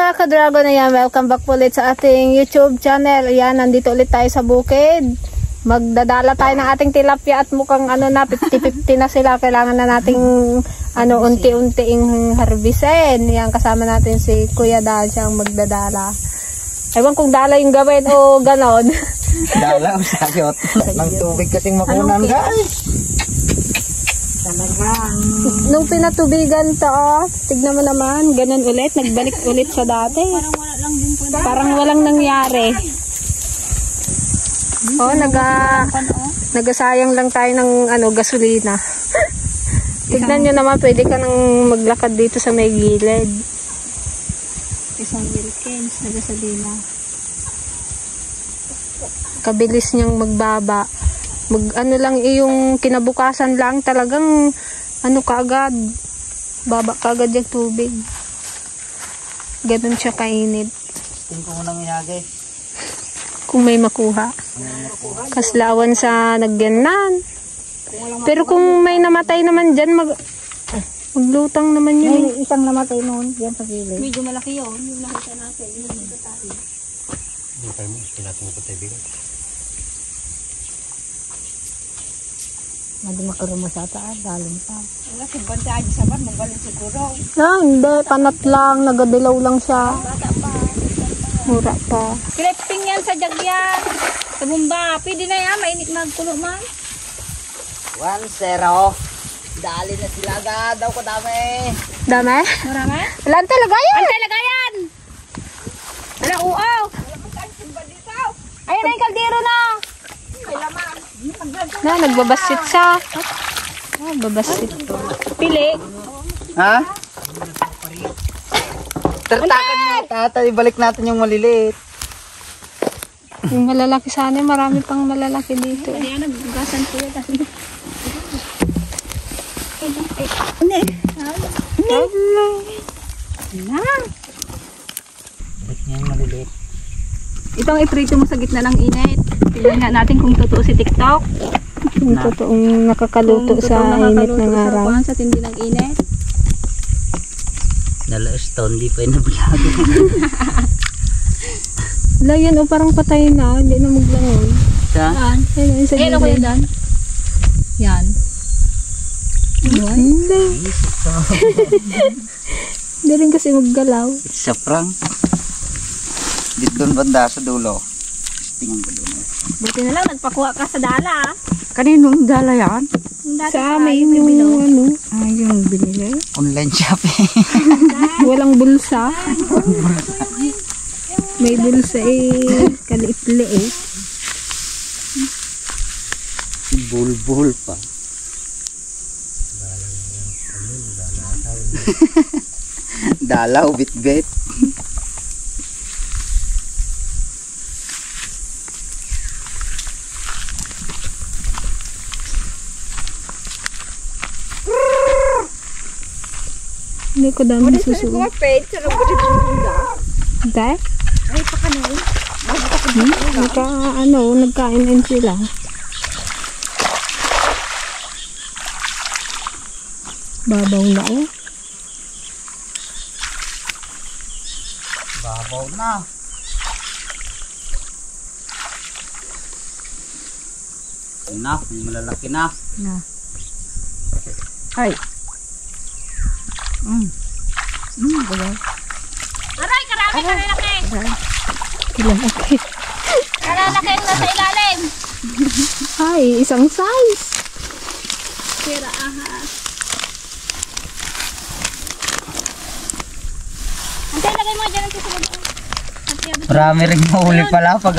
mga ka-dragon, ayan, welcome back po ulit sa ating YouTube channel. Ayan, nandito ulit tayo sa bukid. Magdadala tayo ng ating tilapia at mukhang na, 50-50 na sila. Kailangan na nating unti-unting harbisin. Ayan, kasama natin si Kuya Dal, siyang magdadala. Ewan kung dala yung gawin o ganon. Dala o sayot. Ng tubig kasing makunan, guys. Nung pinatubigan to, tignan mo naman, ganun ulit, nagbalik ulit sa dati. Parang walang nangyari. Nagasayang lang tayo ng gasolina. Tignan nyo naman, pwede ka nang maglakad dito sa may gilid. Isang Wilkins, nagasolina. Kabilis niyang magbaba. Lang yung kinabukasan lang talagang kaagad. Baba kaagad yung tubig. Ganun siya kainit. Tingin ko munang inagay. Kung may makuha. Kaslawan sa nagyanan. Pero kung may namatay naman dyan, maglutang naman yun. May isang namatay noon, yan sa gilid. Medyo malaki yun. Yung nakita natin. Yung nakita tayo. Hindi kayo mo, natin mo katibigan. Hindi makaroon mo sa taas, galing pa. Wala, si Banda aja sa bar, magaling siguro. Hindi, panat lang, nagadilaw lang siya. Mura pa. Clipping yan sa jagyan. Sa bumba, pwede na yan, mainit magkulo man. 1-0. Dali na sila agad daw ko dami. Dami? Marami? Wala ang talagayan. Ang talagayan! Wala, uaw! Ayan na yung kaldero na! Nagbabasit siya. Babasit. Pili. Ha? Tartakan mo, tata. Ibalik natin yung maliliit. Yung malalaki sana, marami pang malalaki dito. Ayan, naggasan ko yun. Ibalik niya yung maliliit. Itong iprito mo sa gitna ng init. Tingnan nga natin kung totoo si TikTok. Yung totoong nakakaluto sa init ng araw. Sa tindi ng init. Nalaos to, hindi pa inablado. Wala yan, parang patay na. Hindi na maglangoy. Saan? Ayun, sa Ayun ako gilid. yan. Yan. Hindi. Hindi rin kasi maggalaw. It's a prank. Dito banda sa dulo. Tingnan ko doon. Buti na lang, nagpakuha ka sa dala. Kaninong dala yan? Sa amin yung yung binili. Online shopping. walang bulsa. May bulsa kaliit-liit. Bulbul pa. Dalaw, bit-bit. Hindi ko dami susunod. Hindi? Ay, pa kanil. Nagkain sila. Babaw na Babaw na. Na, malalaki na. Ay. Aray, karami, kalalaki. Lalaki. Kalalaki yung nasa ilalim. Ay, isang size. Pira, ahas. Antay, lagay mo dyan ang susunod. Marami rin mahuli pala pag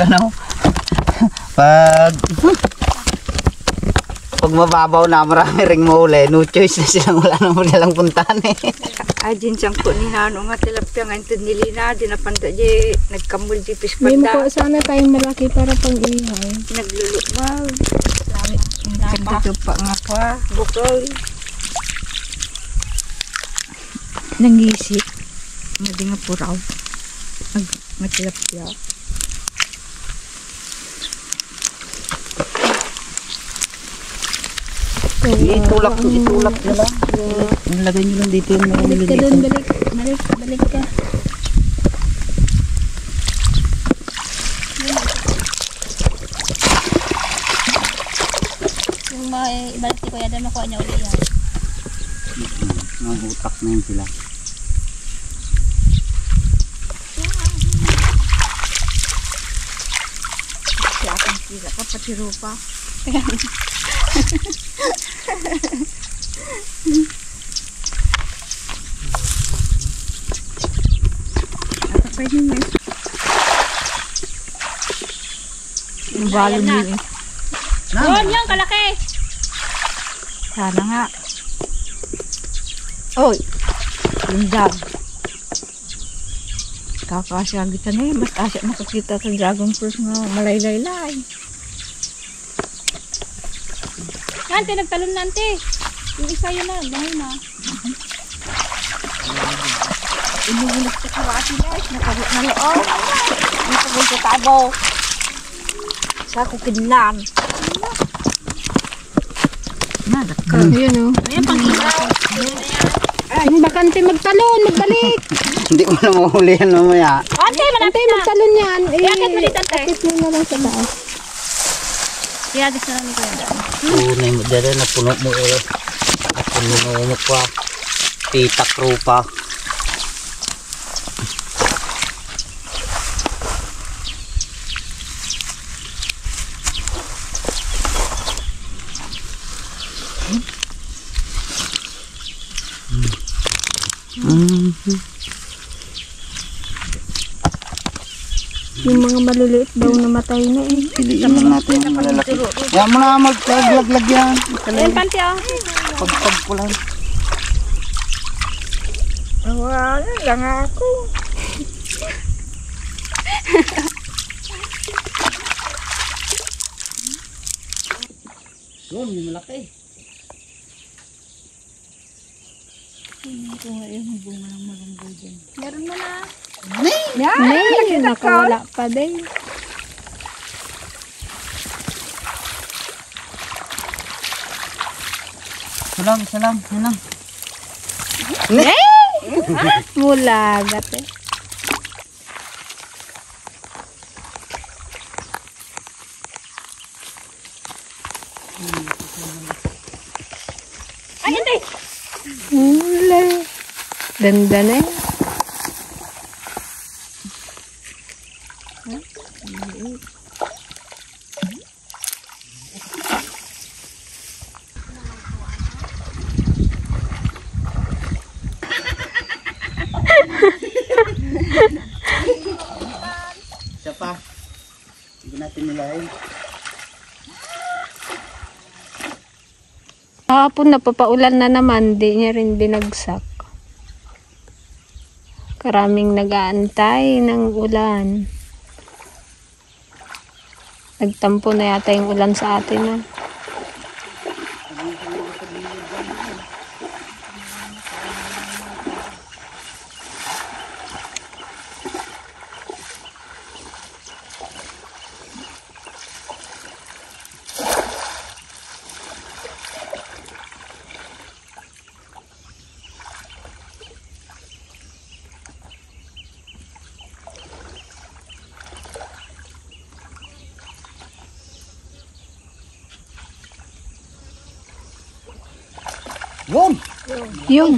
pag mababaw na, marami ring mahuli. No choice na silang wala na mo nilang puntahan Ajin siyang po ni Hano nga tilapia nga ito nilina. Di na panta di nagkamul di May pispanda. mako sana tayong malaki para pang ihaw. Naglulumaw. Nagdito pa nga pa. Bukol. Nangisi. Madi nga puraw. Matilapia. Itulak na lang. Nilagay nyo lang dito yung mga Balik ka maliliit. dun, balik ka. Kuya Dan, nakuha niya uli yan. Mga utak na yun sila. Si akong sila ka pati rupa. Pwede mo eh. Ang balon na. yun eh. Yun, yung kalaki. Sana nga. Oy! Lindang. Kakasya kita na eh. Basta asya makakita sa dragon fruit nga malay-lay-lay. Ante, nagtalon na ante. Yung isa yun na, bangon na. Inuulit sa kawasi guys. Nakabot na loob. Nakabot sa tabo. Sa kukinlan. Yun o. Ayan, pang-ilaw. Yung bakante magtalon, magbalik. Hindi mo na mahuli yan mamaya. Ante, malapit Ante, na. magtalon yan. Yakit mo dito, ante. Yakit mo na lang sa taas. Iagis na lang ni Kuya Dan. Tunay mo dyan na puno mo eh. At puno mo pa. Pitak rupa. Yung mga maliliit daw namatay na eh. Piliin na natin yung malalaki. Yan mo na maglag-lag yan. Ayan, panty oh. Pagpag ko lang. Wala lang ako. Yun, yung malaki. Meron mo na. May, nakawala pa din. Salam. Yan lang. Mulagat eh. Ay, ante. Wala. Ganda na eh. Isa pa. Hindi natin nilahin. Kahapon napapaulan na naman, di niya rin binagsak. Karaming nag-aantay ng ulan. Nagtampo na yata yung ulan sa atin na. Yun! Yung.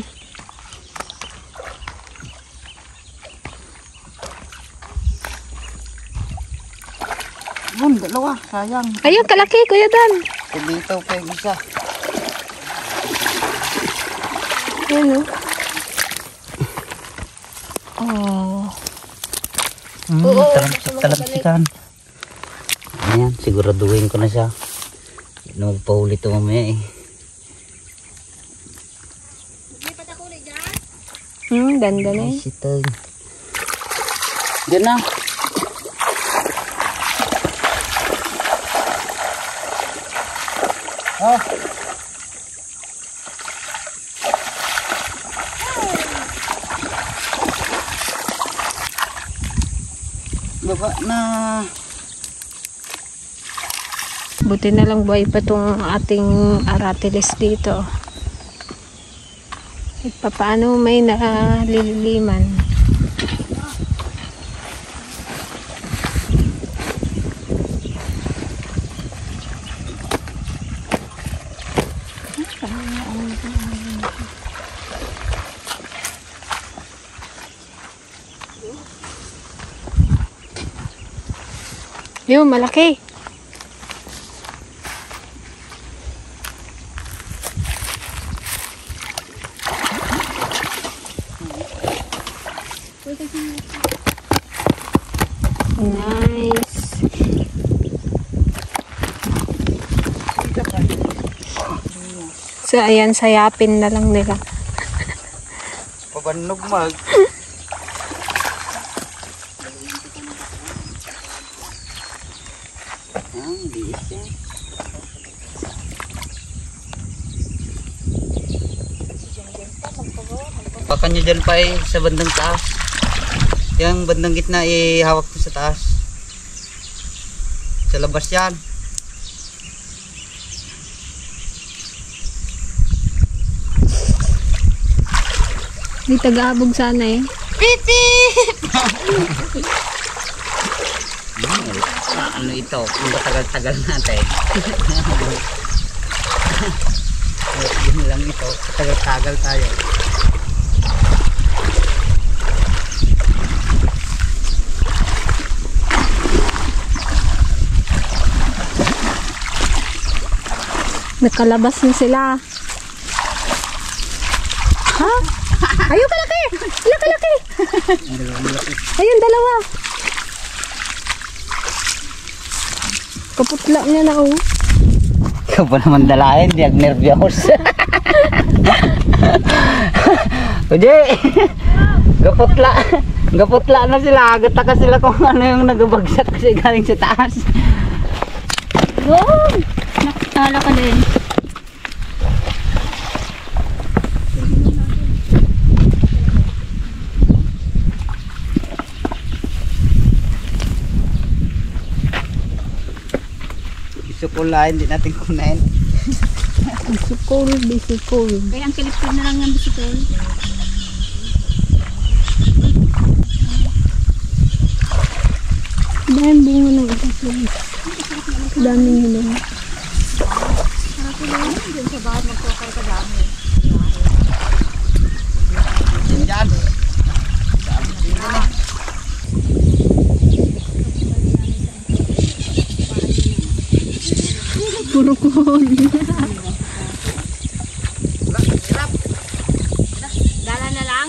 Yun, dalawa. Sayang. Ayun, kalaki, Kuya Dan. Kumitaw pa yung isa. Ayun o. Oh. Talamsikan. Ayan, siguraduhin ko na siya. Hindi magpahuli ito mamaya eh. Ganda na eh. Sitay. Diyan na. Oh. Baba na. Buti na lang buhay pa tong ating aratilis dito. Paano may naliliman. Yun, malaki. Nice. So, ayan, sayapin na lang nila. Pabanog mag. Biis yan. Pakan nyo dyan pa sa bandang taas. Yung bandang gitna hawak ko sa taas. Sa labas yan. May taga-abog sana eh. Pitip! Ano ito? Kung tagal-tagal natin. Yun lang ito. Tagal-tagal tayo. Nakalabas na sila. Ha? Ayun, kalaki! Laki-laki! Ayun, dalawa. Kaputla niya na, oh. Ikaw pa naman dalahin, di ag-nervyos. Uji! Gaputla na sila. Agad ka sila kung ano yung nagabagsak kasi galing sa taas. Wow! Nakatala ka din. Bisukula, hindi natin kunain. Bisikol, bisikol. Kaya ang kilip-kilip na lang ng bisikol. Dahil bunga ng itasyon. Daming hiling. Diyan. Puro kuhon. Dala na lang.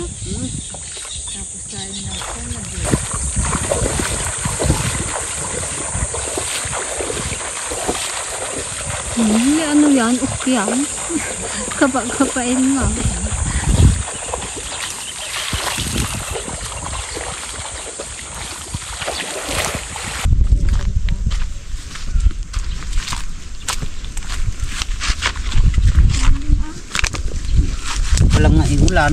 Ano yan? Ukyan. Kapain nga. Walang nga ulan.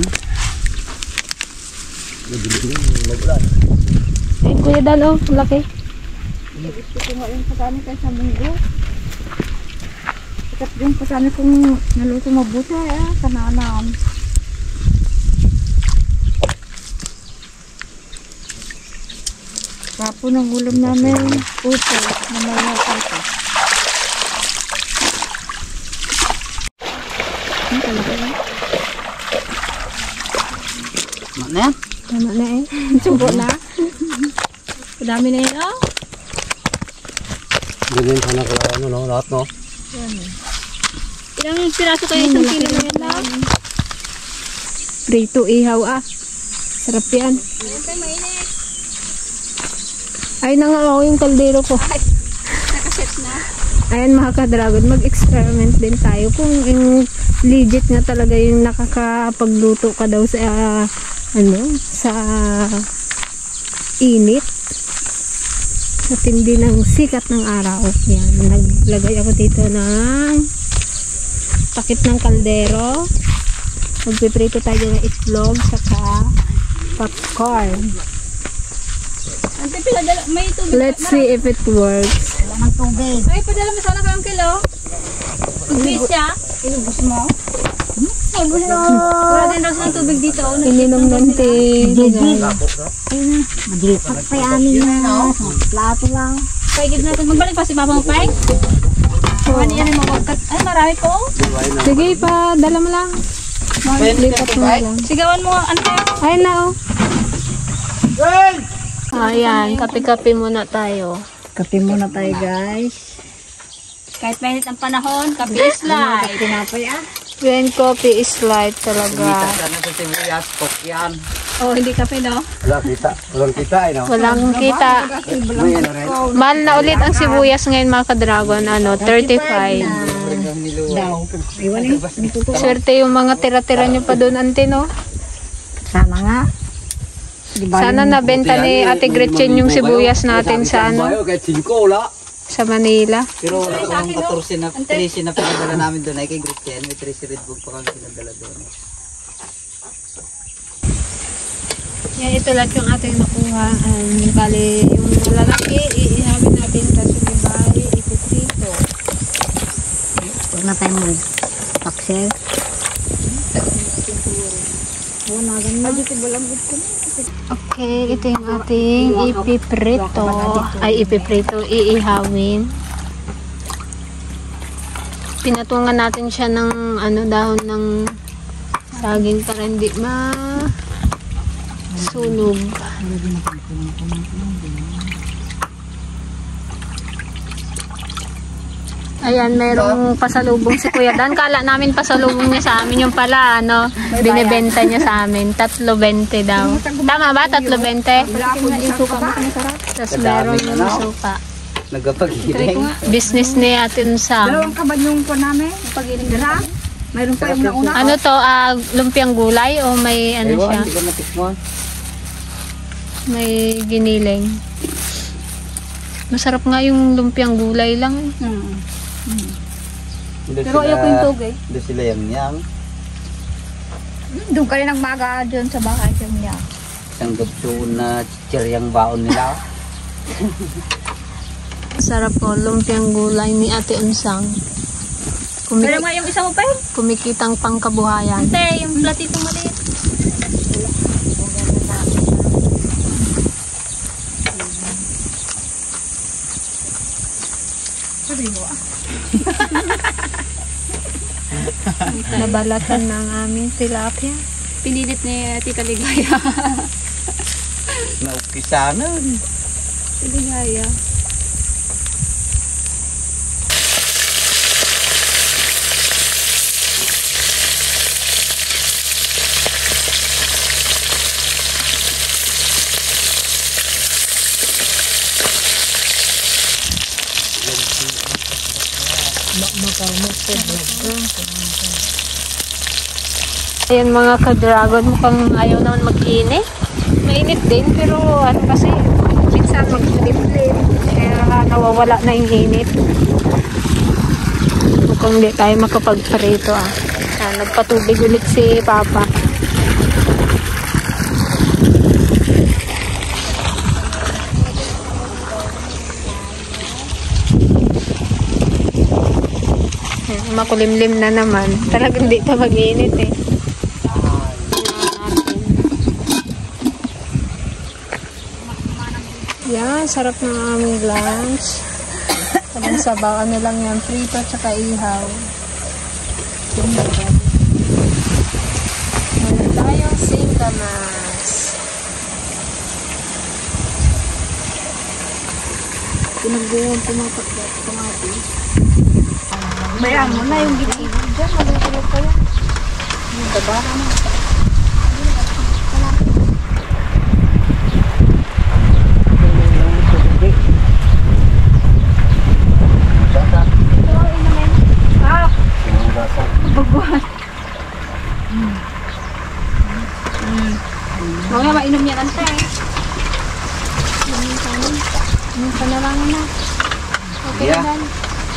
Mag-ulan. Eh, Kuya Dan, oh, laki. Gusto ko nga yung pasani kayo sa munggo. Sikat yung pasani kong naluto mabuti kananam. Tapo ng ulam namin, puto, na may nakita. Mana yan? Tama na eh. Subo na. Madami na yun, oh. Ganyan sana kaya ano no, lahat no. Ilang piraso kayo isang kilo na yan lang? Prito ihaw, ah. Sarap yan. Ay na nga ako yung kaldero ko. Nakaset na. Ayan mga ka-dragon, mag-experiment din tayo kung yung legit nga talaga yung nakakapagluto ka daw sa sa init, sa tindi ng sikat ng araw. Yan, naglagay ako dito ng takip ng kaldero. Magpiprito tayo ng itlog saka popcorn. Ante, piladala, may tubig. Let's see if it works. Ay, padala mo sana kayong kilo. Tubig siya. Ilubos mo? Wala din daw silang tubig dito. Ininom ng tea. Magilipat pa yamin na. Plato lang. Paigid natin. Magbalik pa si Papa mo, Peng. Ano yan ay mawagkat. Ay, marami po. Sige pa, dala mo lang. Lipat mo lang. Sigawan mo, ano kayo? Ayun na, oh. Ayan, kape-kape muna tayo. Kape muna tayo, guys. Kahit mainit ang panahon, kape is life. Tinapay Green coffee is light talaga. Sana sa sibuyas, pok yan. Oh, hindi kape, no? Wala kita. Walang kita eh, no? Walang kita. May ano rin. Mahal na ulit ang sibuyas ngayon mga ka-dragon. 35. daw. Iwan eh. Swerte yung mga tira-tira nyo pa doon, ante, no? Sana nga. Di ba Sana nabenta ni Ate Gretchen yung sibuyas natin sa Kahit 5 wala. sa Manila. Pero wala kang 14 na 13 na pinadala namin doon ay kay Gretchen. May 13 Red Bull pa kami pinadala doon. Yan, ito lahat yung ating nakuha. Bali, yung lalaki, iihawin natin sa sumibay, ipiprito. Huwag na tayo mag-paksel. Okay, ito yung ating ipiprito. Ay, ipiprito, iihawin. Pinatungan natin siya ng dahon ng saging para hindi sunog. Ayan, merong pasalubong si Kuya Dan. Kala namin pasalubong niya sa amin. Yung pala, binibenta niya sa amin. 3.20 daw. Tama ba? 3.20? Tapos meron yung suka. Nagapag-hiling. Business ni Ate Unsang. Dalawang kaban yung po namin. Dira. Mayroon pa yung nauna. Ano to? Lumpiang gulay o may ano siya? Hindi ko natikman. May giniling. Masarap nga yung lumpiang gulay lang. Pero ayaw ko yung tugay. Doon sila yang. Doon kayo nagmaga dyan sa bahay niya. Isang gabsuon na chichiryang baon nila. Sarap po, lumpiang gulay ni Ate Unsang. Pero nga yung isa mo pa yun. Kumikitang pangkabuhayan. Ate, yung platito maliit. Nabalatan ng aming tilapia. Pinilit ni Tita Ligaya. Naukisanan. Ligaya. Ayan mga ka-dragon, mukhang ayaw naman mag-init. Mainit din, pero kasi minsan mag-flip-flip. Kaya nawawala na yung init. Mukhang hindi tayo makapag-prito nagpatubig ulit si Papa. Makulimlim na naman. Talagang hindi ito mag-init eh. Yan, sarap ng aming lunch. Sabang sabaw, ano lang yan, prito at saka ihaw. Meron tayong singkamas. Pinagbuhan pumapati. Bayan mo na yung ginigil dyan. Magagulog pa yan. Yung babara na. Mga mainom niya lang tayo. Yung panalangan na. Okay Yeah. na.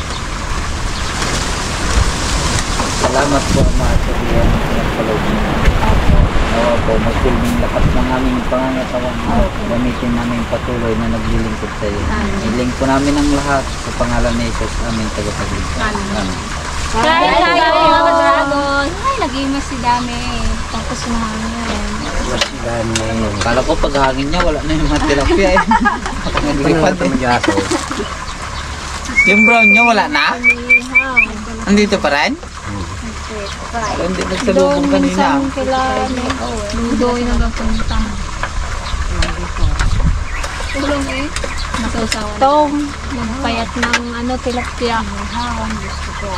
Salamat po mga sabihan ng palugin. Nawa po, magsilbing lakas ng aming pangangatawan. Gamitin namin patuloy na naglilingkod sa iyo. Iling po namin ang lahat sa pangalan ni Jesus, aming tagapagligtas. Amen. Kaya tayo mga ka-dragon. Ay, nag-imas si Dami. Tapos mahangin. Kala ko pag hangin niya, wala na yung mga tilapia eh. Naglipad eh. Yung brown niya, wala na? Andito pa rin? Hindi nagsalubong kanina. Minsan kila Ludoy na napunta. Sausawan. Tong, magpayat ng ano, tilapia. Hawan, gusto ko.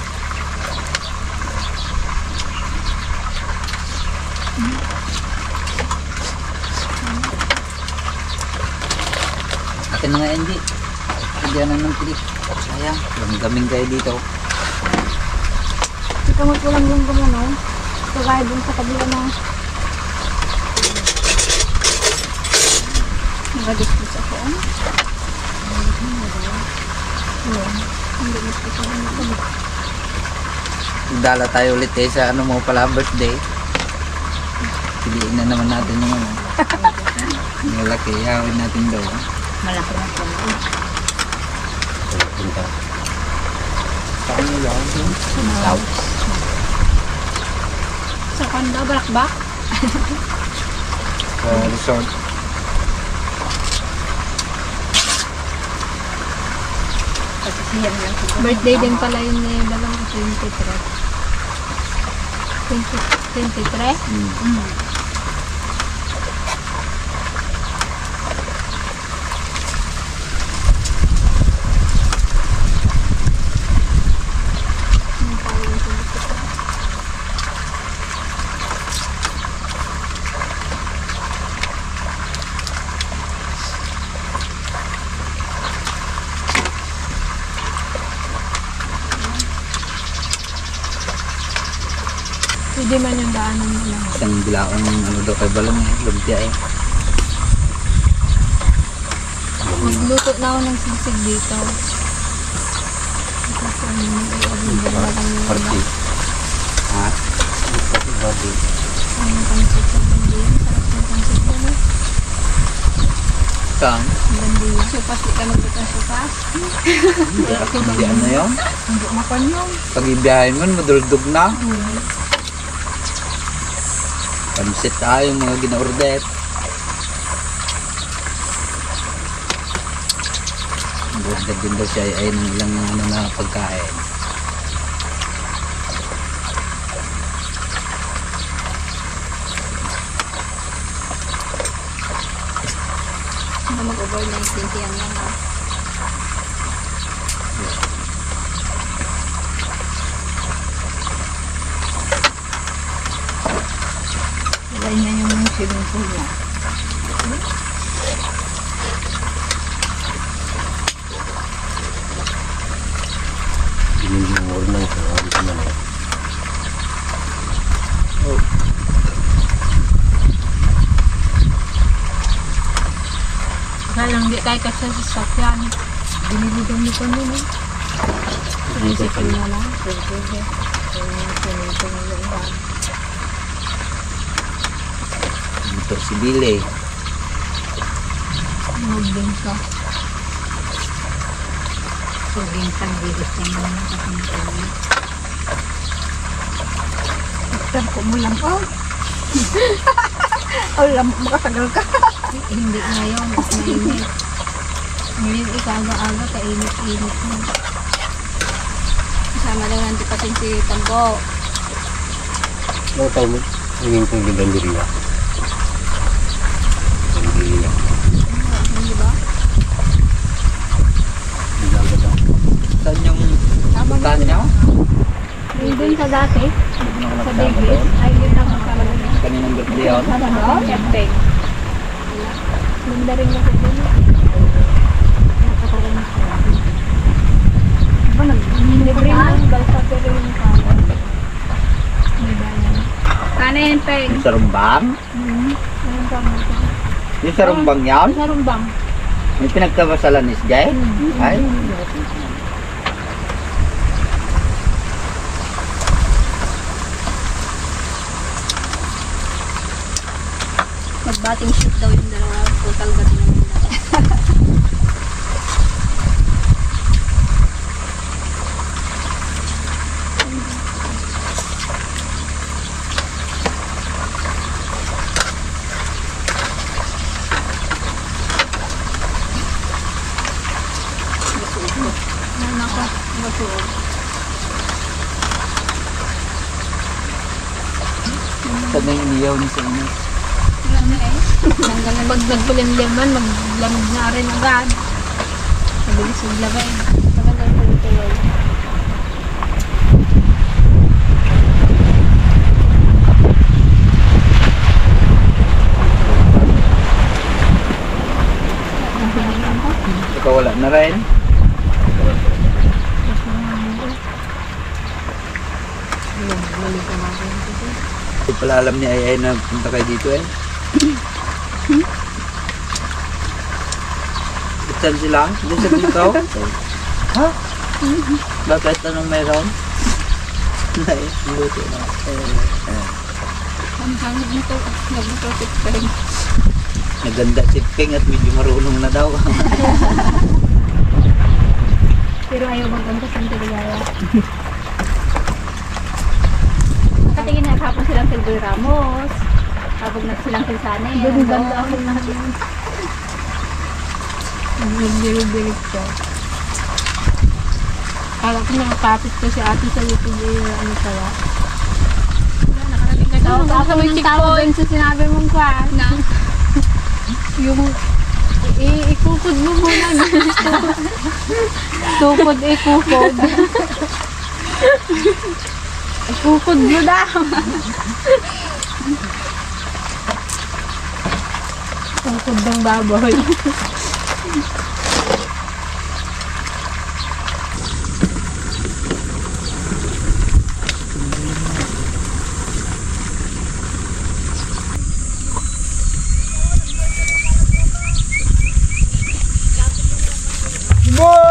Akin na nga, Andy. Hindi na ng pilik. Sayang, gaming kayo dito. Ikamot ko lang yung gumano. Kagaya dun sa kabila na. Nag-discuss ako. Dala tayo ulit eh sa ano mo pala birthday. Piliin na naman natin yung ano. Yung laki, hawin natin daw. Malaki na po. Saan nyo lang? South. Sa kanda, balakbak. Resort. Kasi siya lang siguro. Birthday din pala yun na yung dalawang 23. 23? Pwede man yung daanan mo lang. Isang bilaong ano daw kay Balong eh. Lumpia eh. Magluto na ako ng sigsig dito. Party. Ha? Party. Ang pancit sa bandiyan. Sarap ng pancit mo na. Saan? Bandiyan. Supas, di ka magbutan supas. Hindi ano yun? Hindi mapan yun. Pag ibiyahin mo, madurdog na. Pansit tayo mga gina-order. Order din daw siya ay ng ilang ano na pagkain. Hindi mag-overnight 20 yan lang ha. Ilay na yung swimming pool niya. Dinimur na ito. Ano ka man eh. Kaya lang di tayo kasi sa sakyan. Biniligan mo pa nun eh. Tricycle na lang. Motor si Billy. Magding ka. So, bintang bilis niya naman nakakantay. Iktar ko mo lang, oh. Oh, makasagal ka. Hindi ngayon. Mas mainit. Ngayon ikaga-aga kainit-init na. Kasama daw nanti patin si Tambo. Ano tayo mo? Hingin kong gandandiriya. Gandandiriya. Hindi ba? Gandandiriya. Saan yung puntahan niya? Yung dun sa dati, Hindi na ako sa nakasama Davis, doon. ay yun ang kasama niya. Kaninang birthday yun. Ano ba? Camping. Ganda rin ako dun. Ba, Libre ng balsa pero yung kawan. May bayan. kanin, peng. Yung sa rumbang? Meron pa mo ito. Yung sa rumbang yan? Sa rumbang. May pinagkamasalan is Jay? Ay? Mag-batting shoot daw yung dalawa. Total ba din naman na. Ano ako? Masuot. Saan na yung iniyaw ni sa inyo? Wala na eh. Pag nagpulimliman, maglamig na rin agad. Mabilis maglagay. Maganda yung tuloy. Ikaw wala na rin. Hindi pala alam ni Ay na punta kayo dito eh. Saan sila? Hindi sa Bilkaw? Ha? Bakit? Anong meron? Ay, luto na. Ang hangin nito, nagmutotit ka rin. Naganda si Ping at medyo marunong na daw. Pero ayaw maganda sa Antigaya. Katingin na hapon silang Silvio Ramos. Habog na silang Kilsane. Doon banda ako natin. Nagdirig-dirig ko. Kala ko nakapapit ko si ate sa YouTube ano pala. Nakarating na Tawag ako ako sa may ng tawag checkpoint. din sa sinabi mong kwan. Na, Yung ikukod mo muna. Tukod, ikukod. Ikukod mo daw. Tukod ng baboy. Boy!